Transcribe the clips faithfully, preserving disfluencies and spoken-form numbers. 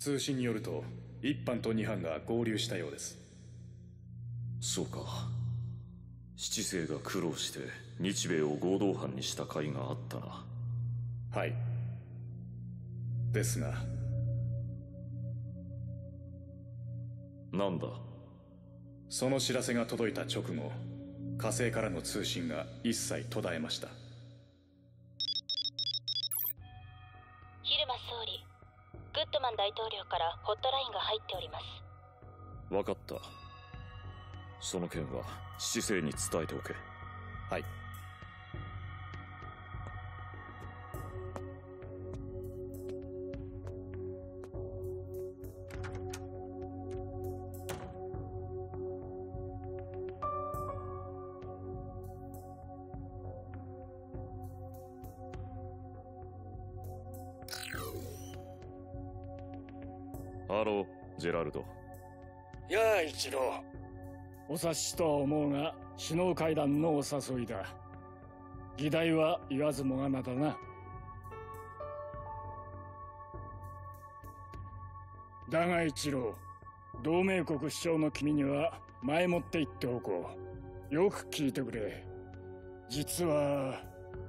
通信によると一班と二班が合流したようです。 そうか。七星が苦労して日米を合同班にした甲斐があったな。 はい。ですが。 なんだ。 その知らせが届いた直後、火星からの通信が一切途絶えました。 蛭間総理、グッドマン大統領からホットラインが入っております。 分かった。その件は七星に伝えておけ。 はい。 ハロー、ジェラルド。 やあ、一郎。 お察しとは思うが、首脳会談のお誘いだ。議題は言わずもがなだな。だが一郎、同盟国首長の君には前もって言っておこう。よく聞いてくれ。実は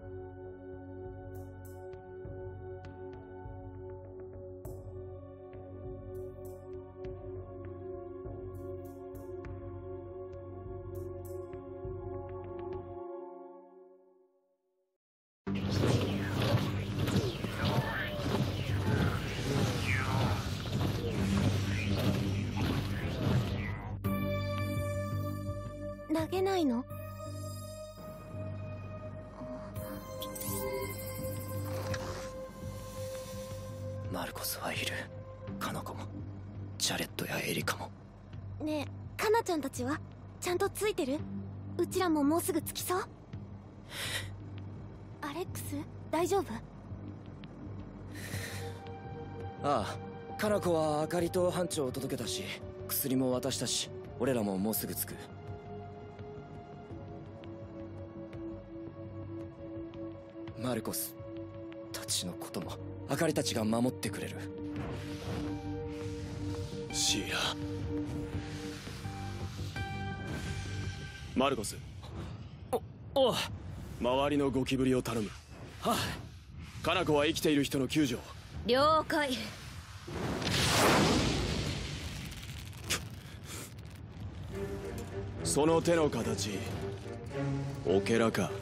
投げないの？ マルコスはいる。カナコもジャレットやエリカも。 ねえ、カナちゃんたちはちゃんとついてる？うちらももうすぐ着きそう？アレックス大丈夫？ ああ、カナコは明かりと班長を届けたし、薬も渡したし、俺らももうすぐ着く。マルコスたちのことも明かりたちが守ってくれる。 シーラ。マルコス。 おおう。 周りのゴキブリを頼む。 はあ。 カナコは生きている人の救助を。 了解。 その手の形、オケラか。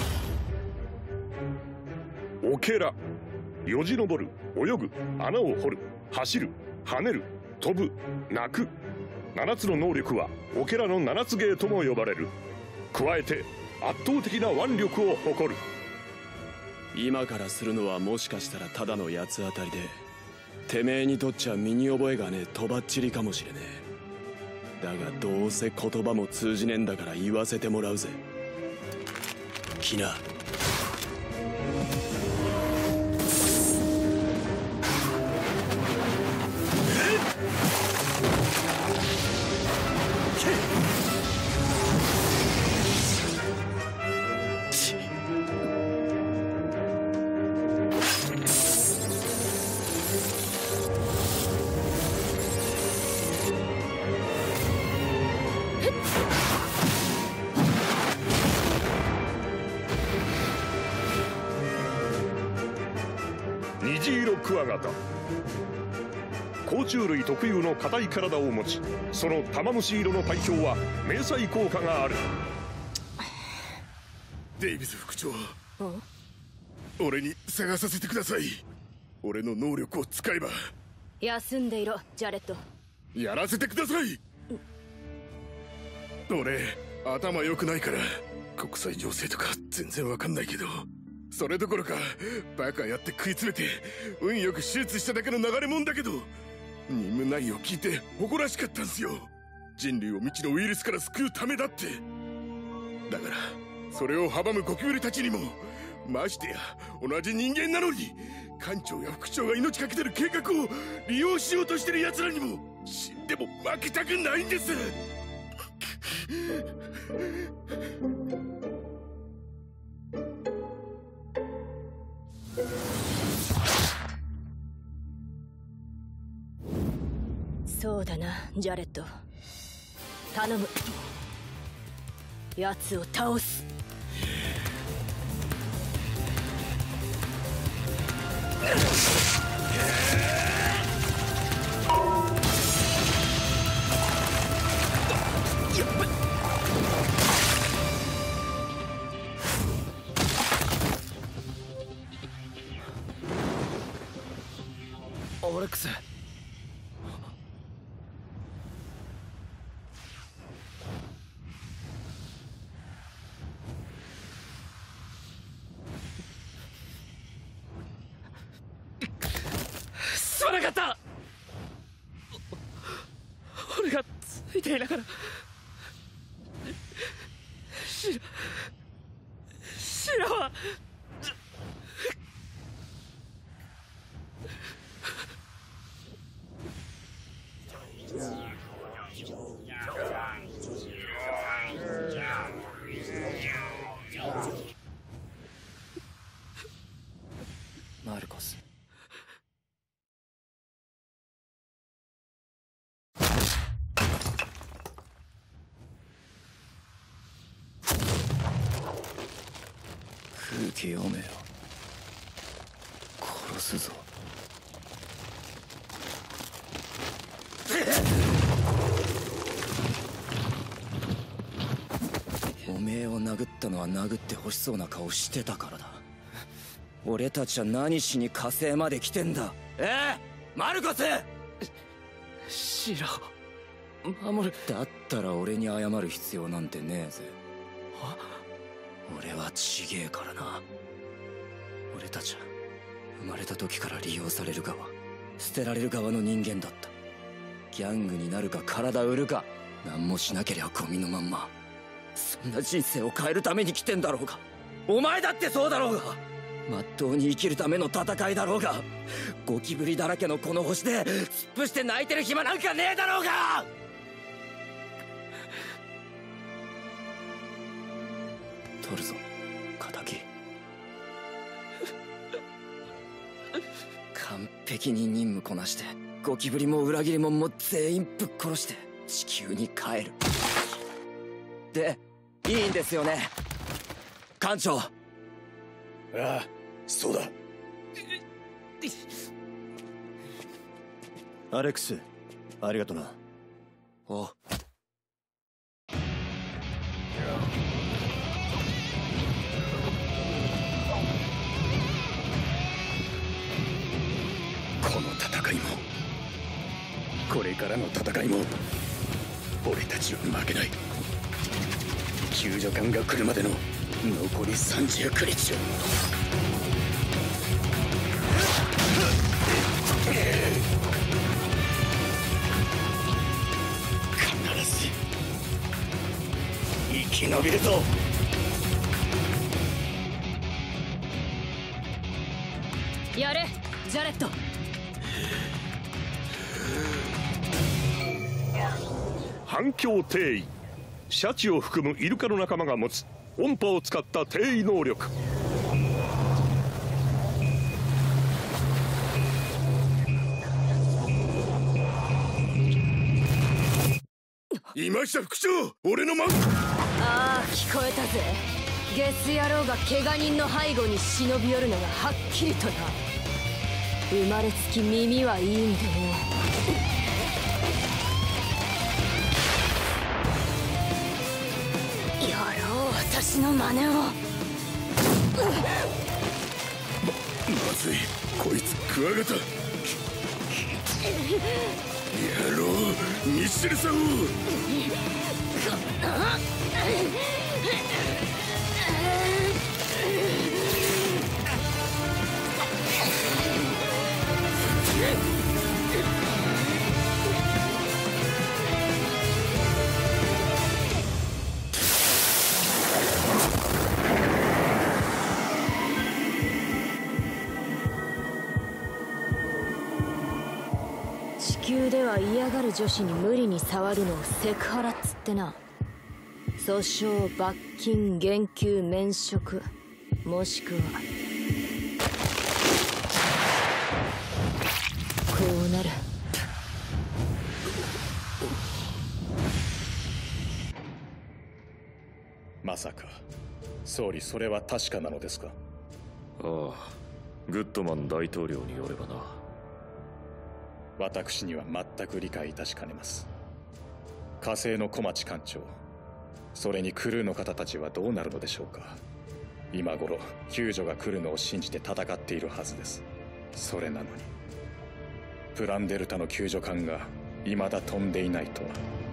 オケラ。よじ登る、泳ぐ、穴を掘る、走る、跳ねる、飛ぶ、泣く。七つの能力はオケラの七つ芸とも呼ばれる。加えて圧倒的な腕力を誇る。 今からするのはもしかしたらただの八つ当たりで、てめえにとっちゃ身に覚えがねえとばっちりかもしれねえ。だがどうせ言葉も通じねえんだから言わせてもらうぜ。ヒナ。 虹色クワガタ。甲虫類特有の硬い体を持ち、その玉虫色の体表は迷彩効果がある。 デイビス副長、俺に探させてください。俺の能力を使えば。 休んでいろ、ジャレット。 やらせてください。俺頭良くないから国際情勢とか全然わかんないけど、それどころかバカやって食い詰めて運よく手術しただけの流れもんだけど、任務内容を聞いて誇らしかったんすよ。人類を未知のウイルスから救うためだって。だからそれを阻むゴキブリたちにも、ましてや同じ人間なのに艦長や副長が命かけてる計画を利用しようとしてる奴らにも死んでも負けたくないんです。 そうだな、ジャレット。頼む。奴を倒す。 オレックス。すまなかった。俺がついていながらシラシラはマルコス。空気読めよ。殺すぞ。おめえを殴ったのは殴って欲しそうな顔してたからだ。俺たちは何しに火星まで来てんだ。ええ、マルコス。シラを守る。だったら俺に謝る必要なんてねえぜ。俺はちげえからな。俺たちは生まれた時から利用される側、捨てられる側の人間だった。ギャングになるか体売るか、何もしなけりゃゴミのまんま。そんな人生を変えるために来てんだろうが。お前だってそうだろうが。まっとうに生きるための戦いだろうが。ゴキブリだらけのこの星で突っ伏して泣いてる暇なんかねえだろうが。取るぞ、敵。完璧に任務こなしてゴキブリも裏切り者も全員ぶっ殺して地球に帰る。で、いいんですよね、艦長。 ああ、そうだ。 アレックス、ありがとな。 おこの戦いもこれからの戦いも俺たちは負けない。救助艦が来るまでの残りさんじゅうくにちを必ず生き延びるぞ。 やれ、ジャレット。 反響定位。シャチを含むイルカの仲間が持つ音波を使った定位能力。 いました副長、俺のマン。 ああ、聞こえたぜ。ゲス野郎が怪我人の背後に忍び寄るのがはっきりとな。生まれつき耳はいいんでね。やろう、私の真似を。まずい、こいつクワガタ。やろう、ミシェルさんを。 地球では嫌がる女子に無理に触るのをセクハラっつってな。訴訟、罰金、減給、免職、もしくはこうなる。 まさか総理、それは確かなのですか？ ああ、グッドマン大統領によればな。 私には全く理解いたしかねます。火星の小町艦長、それにクルーの方たちはどうなるのでしょうか。今頃救助が来るのを信じて戦っているはずです。それなのにプランデルタの救助艦が未だ飛んでいないとは。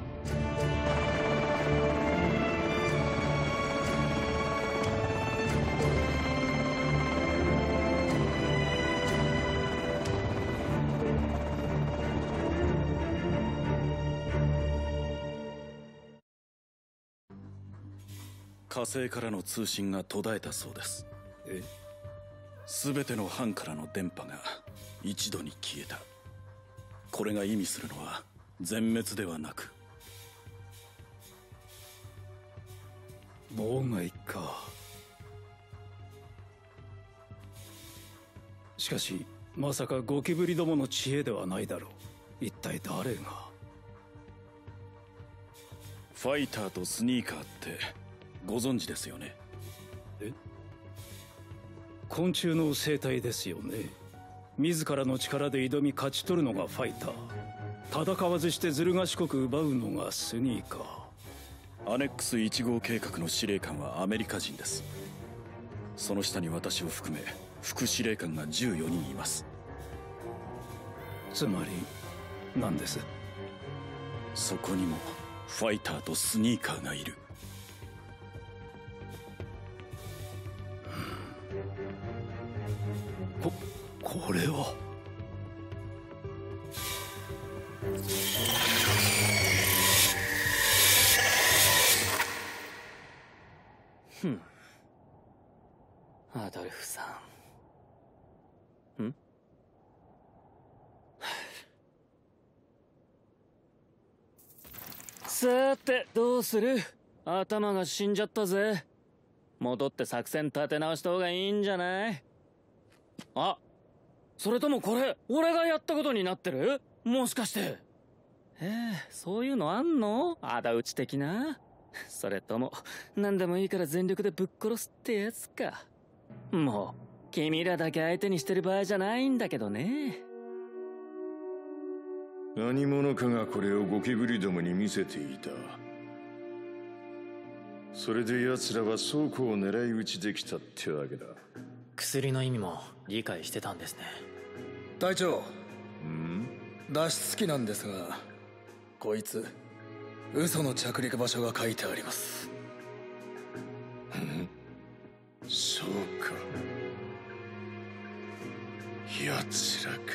火星からの通信が途絶えたそうです。 え？ 全ての班からの電波が一度に消えた。これが意味するのは全滅ではなく、 妨害か。しかしまさかゴキブリどもの知恵ではないだろう。一体誰が？ ファイターとスニーカーってご存知ですよね？ え？昆虫の生態ですよね。自らの力で挑み勝ち取るのがファイター、戦わずしてずる賢く奪うのがスニーカー。アネックスいち号計画の司令官はアメリカ人です。その下に私を含め副司令官がじゅうよにんいます。 つまり何です？ そこにもファイターとスニーカーがいる。 こ、これは。 ふん。アドルフさん。ん？さーて、どうする？頭が死んじゃったぜ。戻って作戦立て直した方がいいんじゃない？あ、それともこれ、俺がやったことになってる？もしかして。ええ、そういうのあんの？仇討ち的な？それとも、何でもいいから全力でぶっ殺すってやつか。もう、君らだけ相手にしてる場合じゃないんだけどね。 何者かがこれをゴキブリどもに見せていた。それで奴らは倉庫を狙い撃ちできたってわけだ。 薬の意味も理解してたんですね。 隊長。 ん？ 脱出機なんですが、こいつ嘘の着陸場所が書いてあります。 ん？そうか、奴らか。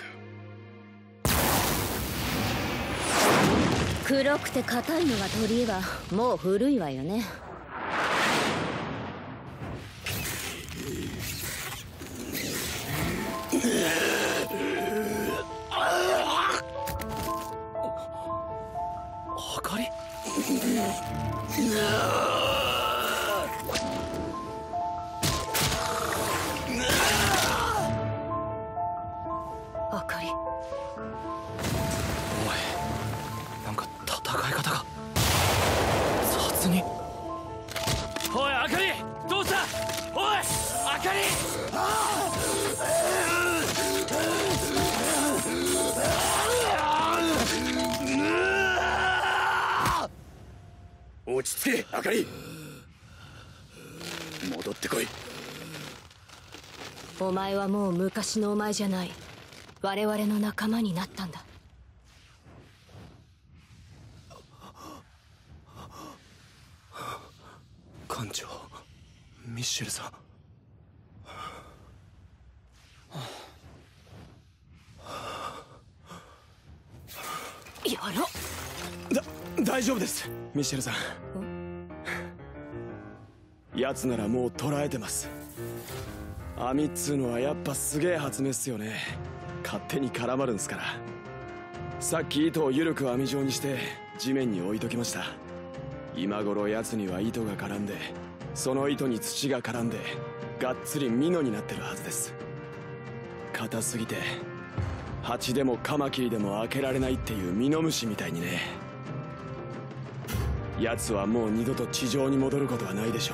黒くて硬いのが鳥はもう古いわよね。 あかり？ あかり。 おい、なんか戦い方が雑に。おい、あかり、どうした？おい、あかり！ 落ち着け、あかり。戻ってこい。 お前はもう昔のお前じゃない。我々の仲間になったんだ。 艦長、ミッシェルさん。 やろう。 だ、大丈夫です、ミッシェルさん。奴ならもう捕らえてます。網っつうのはやっぱすげえ発明っすよね。勝手に絡まるんすから。さっき糸を緩く網状にして地面に置いときました。今頃奴には糸が絡んで、その糸に土が絡んでがっつりミノになってるはずです。硬すぎて蜂でもカマキリでも開けられないっていうミノムシみたいにね。 奴はもう二度と地上に戻ることはないでしょう。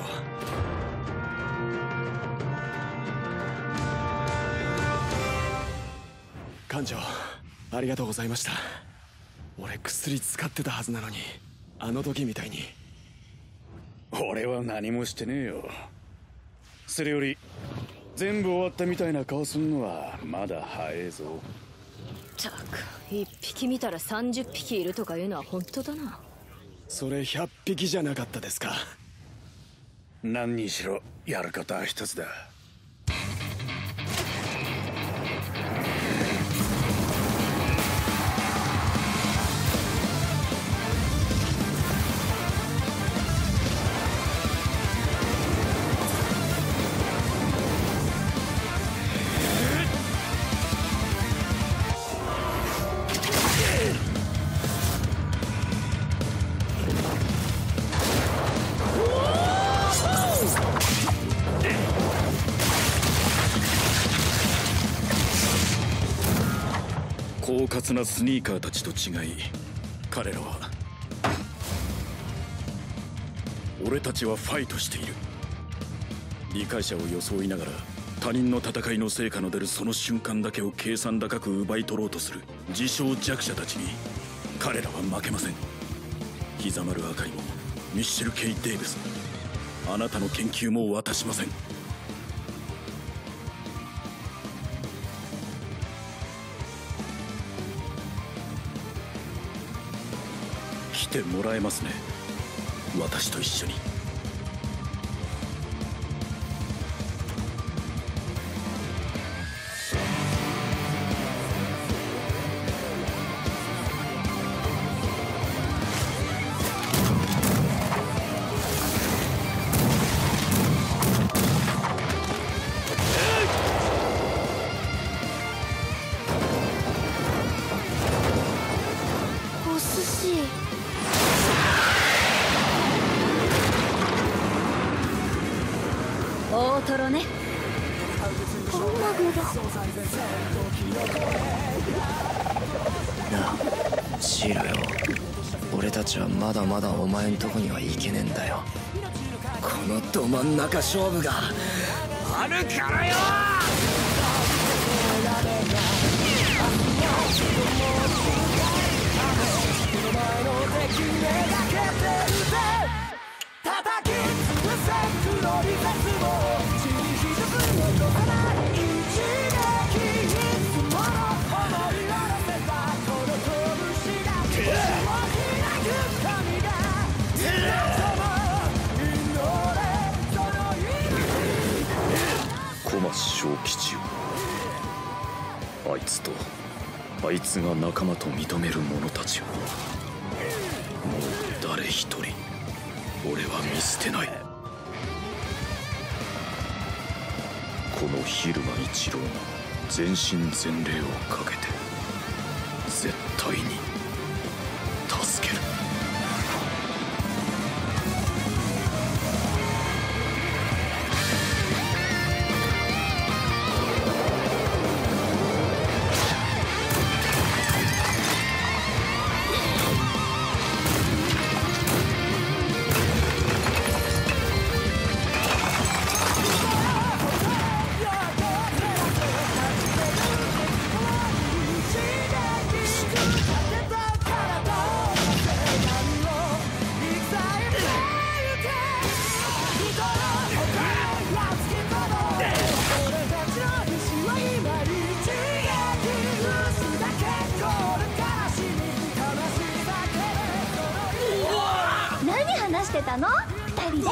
艦長、ありがとうございました。俺薬使ってたはずなのに、あの時みたいに。 俺は何もしてねえよ。それより全部終わったみたいな顔すんのはまだ早えぞ。 ったく、一匹見たら三十匹いるとかいうのは本当だな。 それ百匹じゃなかったですか。 何にしろやることは一つだ。狡猾なスニーカーたちと違い、彼らは俺たちはファイトしている。理解者を装いながら他人の戦いの成果の出るその瞬間だけを計算高く奪い取ろうとする自称弱者たちに彼らは負けません。膝丸あかりもミッシェル・ケイ・デイブスもあなたの研究も渡しません。来てもらえますね、私と一緒に。 お寿司。 大トロね。 本マグロ。 なあシーラよ、俺たちはまだまだお前んとこには行けねえんだよ。このど真ん中勝負があるからよ。 小松小吉よ、あいつとあいつが仲間と認める者たちをもう誰一人俺は見捨てない。この蛭間一郎が全身全霊をかけて絶対に助ける。 してたの？二人で。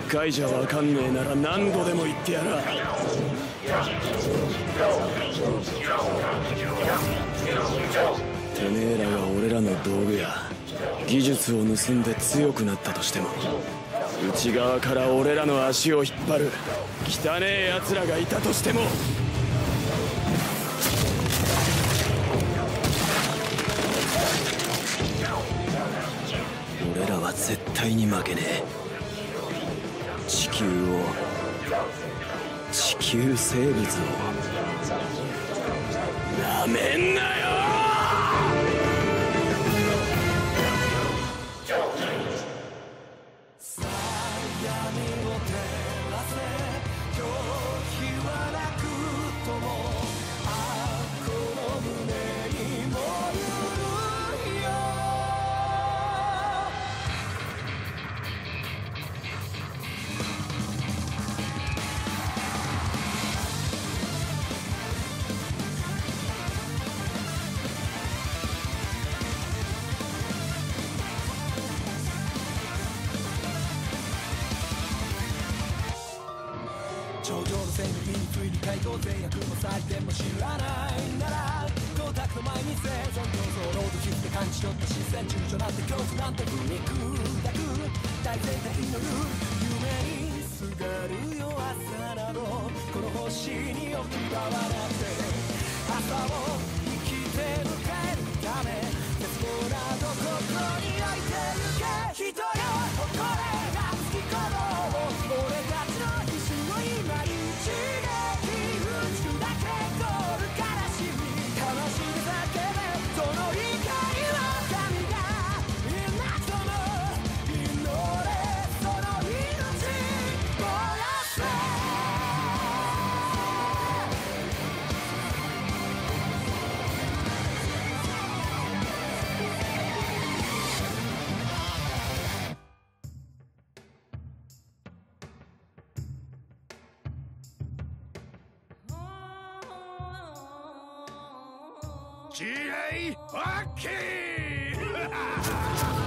回じゃわかんねえなら何度でも言ってやら。てめえらが俺らの道具や技術を盗んで強くなったとしても、内側から俺らの足を引っ張る汚え奴らがいたとしても、俺らは絶対に負けねえ。地球を、地球生物をなめんなよ。 頂上の線に不意に回答制約も採点も知らないなら光沢の前に生存競争ロードキスで感じ取った視線躊躇なんて恐怖なんて不に砕く大前提に乗る夢にすがるよ朝などこの星に置き場はなくて朝を生きて迎えるため絶望などここに置いてゆけ人よ誇れがつきころを俺たちの意志を今に一撃打つだけゴールからしみ悲しみ叫べその怒りは神がいなくとも祈れその命燃やせ気合いオッケー